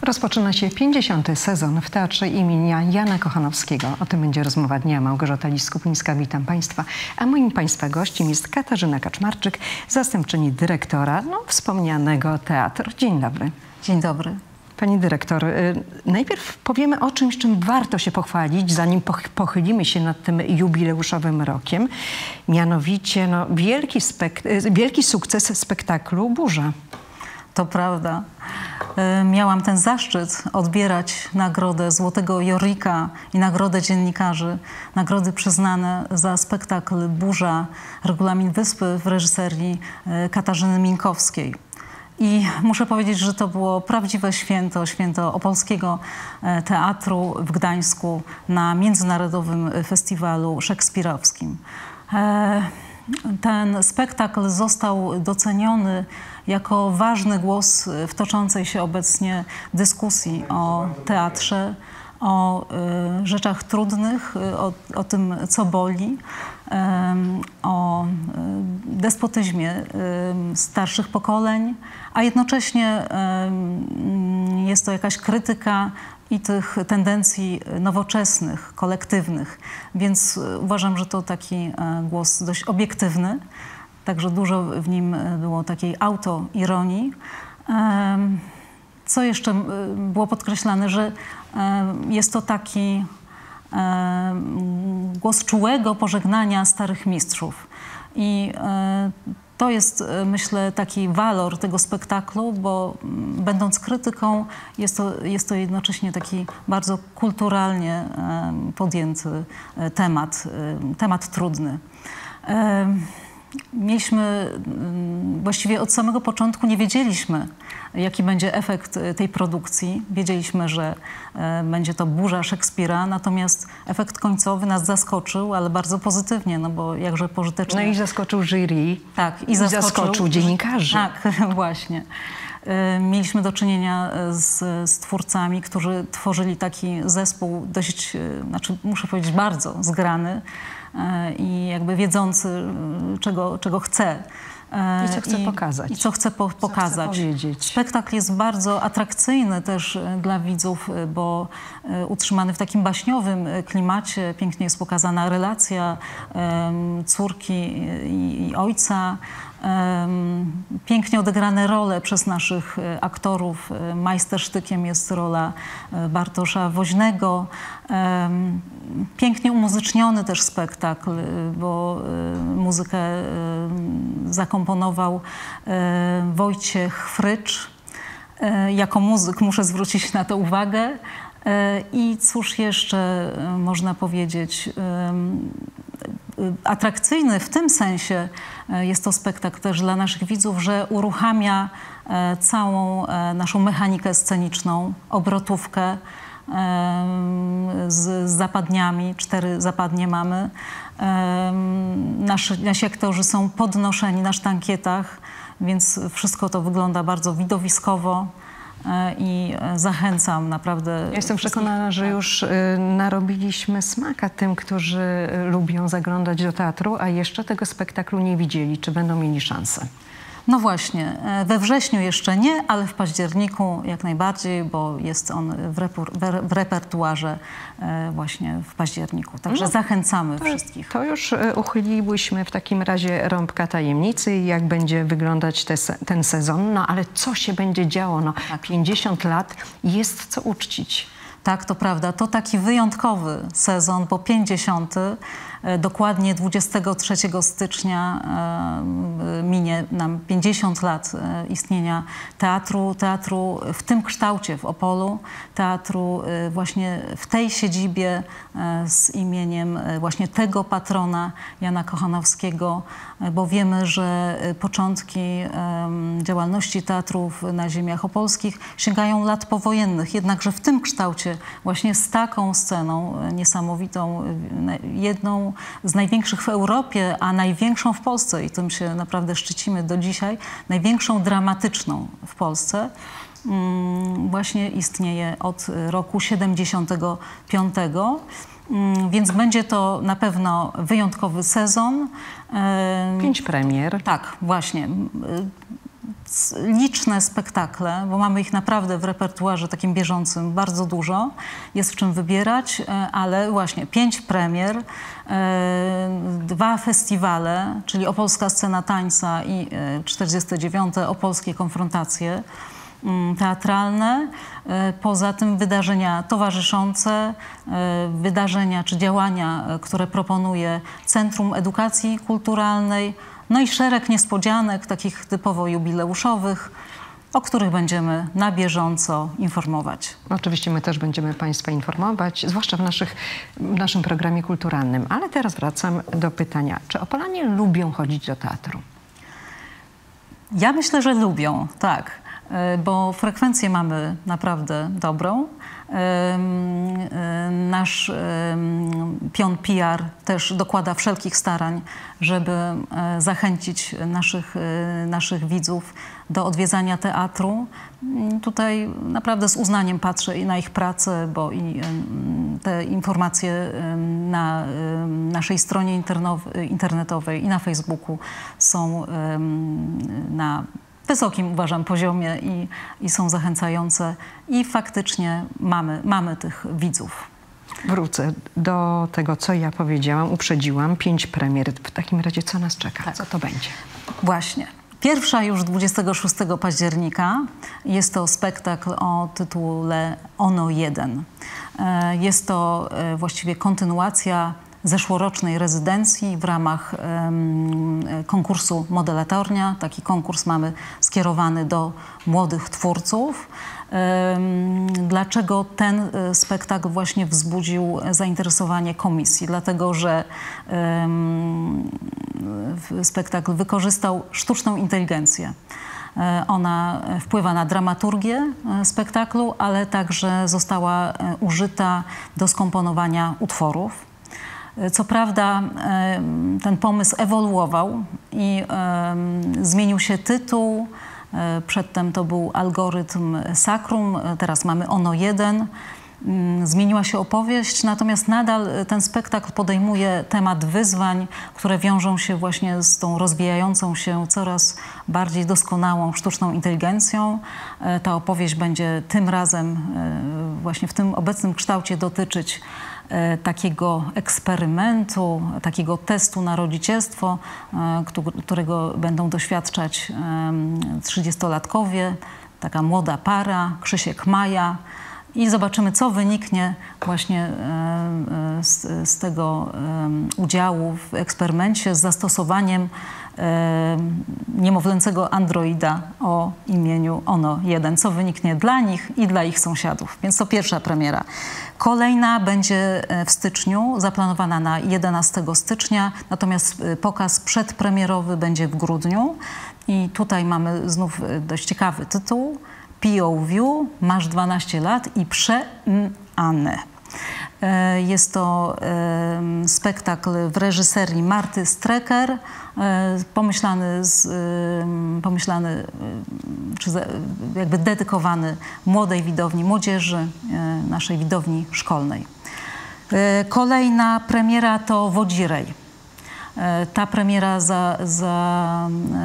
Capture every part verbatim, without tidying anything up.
Rozpoczyna się pięćdziesiąty sezon w Teatrze imienia Jana Kochanowskiego. O tym będzie rozmowa dnia. Małgorzata Liss-Kupińska, witam Państwa. A moim Państwa gościem jest Katarzyna Kaczmarczyk, zastępczyni dyrektora no, wspomnianego teatru. Dzień dobry. Dzień dobry. Pani dyrektor, y, najpierw powiemy o czymś, czym warto się pochwalić, zanim poch pochylimy się nad tym jubileuszowym rokiem. Mianowicie no, wielki, spek- wielki sukces spektaklu Burza. To prawda. Miałam ten zaszczyt odbierać nagrodę Złotego Jorika i Nagrodę Dziennikarzy. Nagrody przyznane za spektakl Burza, Regulamin Wyspy w reżyserii Katarzyny Minkowskiej. I muszę powiedzieć, że to było prawdziwe święto, święto opolskiego teatru w Gdańsku na Międzynarodowym Festiwalu Szekspirowskim. Ten spektakl został doceniony jako ważny głos w toczącej się obecnie dyskusji o teatrze, o y, rzeczach trudnych, o, o tym, co boli, y, o y, despotyzmie y, starszych pokoleń, a jednocześnie y, jest to jakaś krytyka i tych tendencji nowoczesnych, kolektywnych. Więc uważam, że to taki głos dość obiektywny. Także dużo w nim było takiej autoironii. Co jeszcze było podkreślane, że jest to taki głos czułego pożegnania starych mistrzów. I to jest, myślę, taki walor tego spektaklu, bo będąc krytyką, jest to, jest to jednocześnie taki bardzo kulturalnie podjęty temat, temat trudny. Mieliśmy, właściwie od samego początku nie wiedzieliśmy, jaki będzie efekt tej produkcji. Wiedzieliśmy, że będzie to burza Szekspira, natomiast efekt końcowy nas zaskoczył, ale bardzo pozytywnie, no bo jakże pożytecznie. No i zaskoczył jury. Tak, i, i zaskoczył, zaskoczył dziennikarzy. Tak, właśnie. Mieliśmy do czynienia z, z twórcami, którzy tworzyli taki zespół dość, znaczy muszę powiedzieć, bardzo zgrany i jakby wiedzący, czego, czego chce. I co chce I, pokazać. I co chce po, pokazać. Co chce powiedzieć. Spektakl jest bardzo atrakcyjny też dla widzów, bo utrzymany w takim baśniowym klimacie. Pięknie jest pokazana relacja um, córki i, i ojca. Um, pięknie odegrane role przez naszych aktorów. Majstersztykiem jest rola Bartosza Woźnego. Um, pięknie umuzyczniony też spektakl, bo um, muzykę um, zakomponował um, Wojciech Frycz. Um, jako muzyk muszę zwrócić na to uwagę. Um, I cóż jeszcze um, można powiedzieć? Um, atrakcyjny w tym sensie jest to spektakl też dla naszych widzów, że uruchamia całą naszą mechanikę sceniczną, obrotówkę z zapadniami. Cztery zapadnie mamy. Nasi, nasi aktorzy są podnoszeni na sztankietach, więc wszystko to wygląda bardzo widowiskowo. I zachęcam naprawdę. Ja jestem przekonana, że już narobiliśmy smaka tym, którzy lubią zaglądać do teatru, a jeszcze tego spektaklu nie widzieli. Czy będą mieli szansę? No właśnie, we wrześniu jeszcze nie, ale w październiku jak najbardziej, bo jest on w, reper w repertuarze właśnie w październiku. Także no, zachęcamy to, wszystkich. To już uchyliłyśmy w takim razie rąbka tajemnicy, jak będzie wyglądać te, ten sezon. No ale co się będzie działo? No, tak. pięćdziesiąt lat, jest co uczcić. Tak, to prawda. To taki wyjątkowy sezon, bo pięćdziesiąty. Dokładnie dwudziestego trzeciego stycznia minie nam pięćdziesiąt lat istnienia teatru, teatru w tym kształcie w Opolu, teatru właśnie w tej siedzibie z imieniem właśnie tego patrona Jana Kochanowskiego, bo wiemy, że początki działalności teatrów na ziemiach opolskich sięgają lat powojennych, jednakże w tym kształcie właśnie z taką sceną niesamowitą, jedną z największych w Europie, a największą w Polsce i tym się naprawdę szczycimy do dzisiaj, największą dramatyczną w Polsce, właśnie istnieje od roku siedemdziesiątego piątego. Więc będzie to na pewno wyjątkowy sezon. Pięć premier. Tak, właśnie. liczne spektakle, bo mamy ich naprawdę w repertuarze takim bieżącym bardzo dużo. Jest w czym wybierać, ale właśnie pięć premier, dwa festiwale, czyli Opolska Scena Tańca i czterdzieste dziewiąte Opolskie Konfrontacje teatralne. Poza tym wydarzenia towarzyszące, wydarzenia czy działania, które proponuje Centrum Edukacji Kulturalnej, no i szereg niespodzianek, takich typowo jubileuszowych, o których będziemy na bieżąco informować. Oczywiście my też będziemy Państwa informować, zwłaszcza w, naszych, w naszym programie kulturalnym. Ale teraz wracam do pytania, czy Opolanie lubią chodzić do teatru? Ja myślę, że lubią, tak, bo frekwencję mamy naprawdę dobrą. Nasz pion P R też dokłada wszelkich starań, żeby zachęcić naszych, naszych widzów do odwiedzania teatru. Tutaj naprawdę z uznaniem patrzę i na ich pracę, bo i te informacje na naszej stronie internetowej i na Facebooku są na wysokim, uważam, poziomie i, i są zachęcające i faktycznie mamy, mamy tych widzów. Wrócę do tego, co ja powiedziałam, uprzedziłam, pięć premier. W takim razie co nas czeka? Tak. Co to będzie? Właśnie. Pierwsza już dwudziestego szóstego października. Jest to spektakl o tytule Ono jeden. Jest to właściwie kontynuacja zeszłorocznej rezydencji w ramach um, konkursu Modelatornia. Taki konkurs mamy skierowany do młodych twórców. Um, dlaczego ten spektakl właśnie wzbudził zainteresowanie komisji? Dlatego, że um, spektakl wykorzystał sztuczną inteligencję. Ona wpływa na dramaturgię spektaklu, ale także została użyta do skomponowania utworów. Co prawda ten pomysł ewoluował i zmienił się tytuł. Przedtem to był algorytm Sakrum, teraz mamy Ono jeden. Zmieniła się opowieść, natomiast nadal ten spektakl podejmuje temat wyzwań, które wiążą się właśnie z tą rozwijającą się coraz bardziej doskonałą sztuczną inteligencją. Ta opowieść będzie tym razem właśnie w tym obecnym kształcie dotyczyć takiego eksperymentu, takiego testu na rodzicielstwo, którego będą doświadczać trzydziestolatkowie, taka młoda para, Krzysiek Maja. I zobaczymy, co wyniknie właśnie z, z tego udziału w eksperymencie z zastosowaniem niemowlęcego androida o imieniu Ono jeden, co wyniknie dla nich i dla ich sąsiadów. Więc to pierwsza premiera. Kolejna będzie w styczniu, zaplanowana na jedenastego stycznia, natomiast pokaz przedpremierowy będzie w grudniu. I tutaj mamy znów dość ciekawy tytuł. P O V, masz dwanaście lat i przeanę. Jest to spektakl w reżyserii Marty Strecker, pomyślany, z, pomyślany czy jakby dedykowany młodej widowni, młodzieży, naszej widowni szkolnej. Kolejna premiera to Wodzirej. Ta premiera za, za,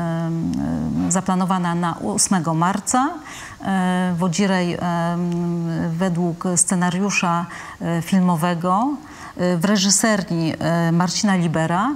zaplanowana na ósmego marca. Wodzirej według scenariusza filmowego w reżyserii Marcina Libera.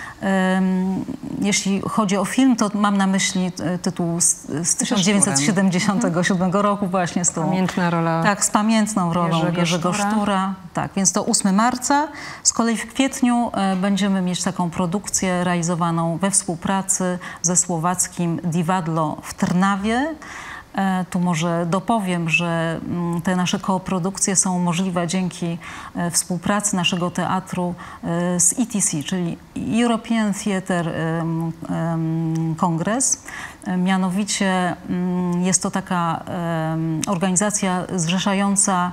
Jeśli chodzi o film, to mam na myśli tytuł z, z tysiąc dziewięćset siedemdziesiątego siódmego roku właśnie z tą... Pamiętna rola. Tak, z pamiętną rolą Jerzego, Jerzego Sztura. Sztura. Tak, więc to ósmego marca. Z kolei w kwietniu będziemy mieć taką produkcję realizowaną we współpracy ze słowackim Divadlo w Trnawie. Tu może dopowiem, że te nasze koprodukcje są możliwe dzięki współpracy naszego teatru z E T C, czyli European Theatre Congress. Mianowicie jest to taka organizacja zrzeszająca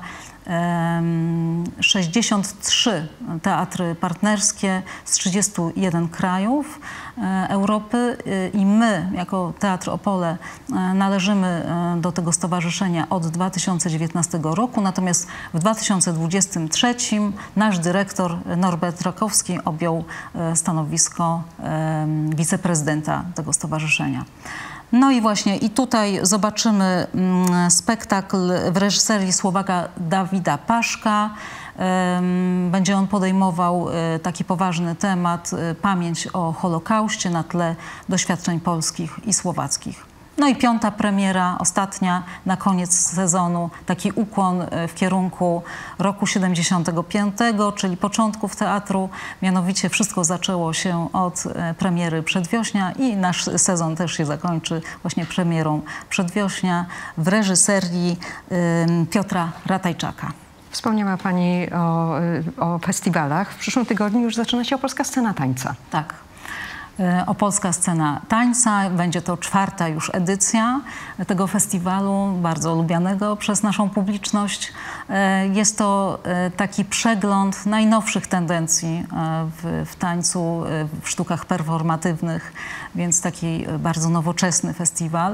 sześćdziesiąt trzy teatry partnerskie z trzydziestu jeden krajów Europy i my jako Teatr Opole należymy do tego stowarzyszenia od dwa tysiące dziewiętnastego roku, natomiast w dwa tysiące dwudziestym trzecim nasz dyrektor Norbert Rakowski objął stanowisko wiceprezydenta tego stowarzyszenia. No i właśnie i tutaj zobaczymy mm, spektakl w reżyserii Słowaka Dawida Paszka. Będzie on podejmował taki poważny temat, pamięć o Holokauście na tle doświadczeń polskich i słowackich. No i piąta premiera, ostatnia na koniec sezonu, taki ukłon w kierunku roku siedemdziesiątego piątego, czyli początków teatru. Mianowicie wszystko zaczęło się od premiery Przedwiośnia i nasz sezon też się zakończy właśnie premierą Przedwiośnia w reżyserii Piotra Ratajczaka. Wspomniała Pani o, o festiwalach. W przyszłym tygodniu już zaczyna się Opolska Scena Tańca. Tak. Opolska Scena Tańca. Będzie to czwarta już edycja tego festiwalu, bardzo lubianego przez naszą publiczność. Jest to taki przegląd najnowszych tendencji w, w tańcu, w sztukach performatywnych, więc taki bardzo nowoczesny festiwal.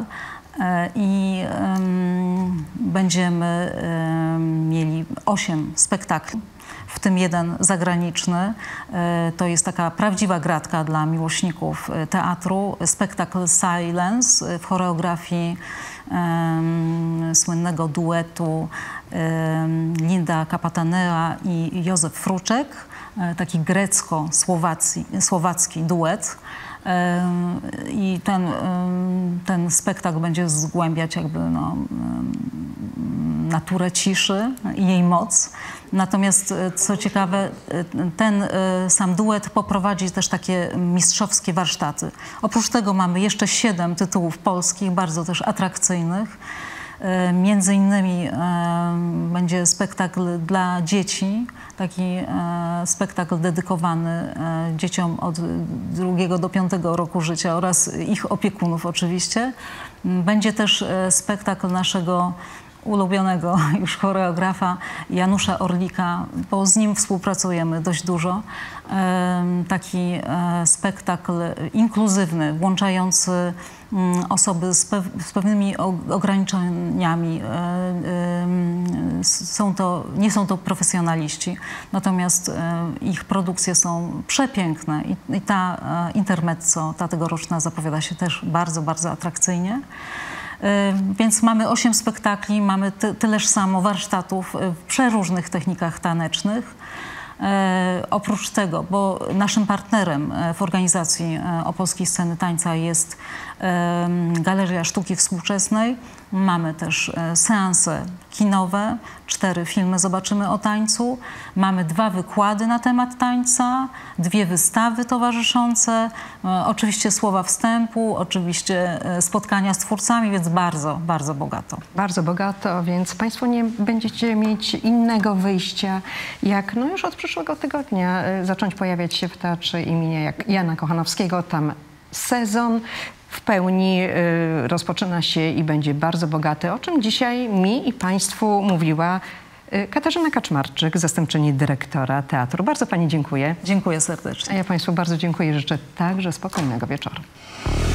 I um, będziemy um, mieli osiem spektakli, w tym jeden zagraniczny. To jest taka prawdziwa gratka dla miłośników teatru. Spektakl Silence w choreografii um, słynnego duetu um, Linda Kapatanea i Józef Fruczek. Taki grecko-słowacki duet. I ten, ten spektakl będzie zgłębiać jakby no, naturę ciszy i jej moc. Natomiast co ciekawe, ten sam duet poprowadzi też takie mistrzowskie warsztaty. Oprócz tego mamy jeszcze siedem tytułów polskich, bardzo też atrakcyjnych. Między innymi będzie spektakl dla dzieci, taki spektakl dedykowany dzieciom od drugiego do piątego roku życia oraz ich opiekunów oczywiście. Będzie też spektakl naszego ulubionego już choreografa Janusza Orlika, bo z nim współpracujemy dość dużo. Taki spektakl inkluzywny, włączający osoby z, pew z pewnymi ograniczeniami. Są to, nie są to profesjonaliści, natomiast ich produkcje są przepiękne i, i ta intermezzo, ta tegoroczna zapowiada się też bardzo, bardzo atrakcyjnie. Więc mamy osiem spektakli, mamy ty, tyleż samo warsztatów w przeróżnych technikach tanecznych. E, oprócz tego, bo naszym partnerem w organizacji Opolskiej Sceny Tańca jest e, Galeria Sztuki Współczesnej. Mamy też e, seanse kinowe, cztery filmy zobaczymy o tańcu. Mamy dwa wykłady na temat tańca, dwie wystawy towarzyszące, e, oczywiście słowa wstępu, oczywiście e, spotkania z twórcami, więc bardzo, bardzo bogato. Bardzo bogato, więc Państwo nie będziecie mieć innego wyjścia, jak no już od przyszłego tygodnia e, zacząć pojawiać się w Teatrze imienia Jana Kochanowskiego. Tam sezon w pełni y, rozpoczyna się i będzie bardzo bogaty, o czym dzisiaj mi i Państwu mówiła y, Katarzyna Kaczmarczyk, zastępczyni dyrektora teatru. Bardzo Pani dziękuję. Dziękuję serdecznie. A ja Państwu bardzo dziękuję i życzę także spokojnego wieczoru.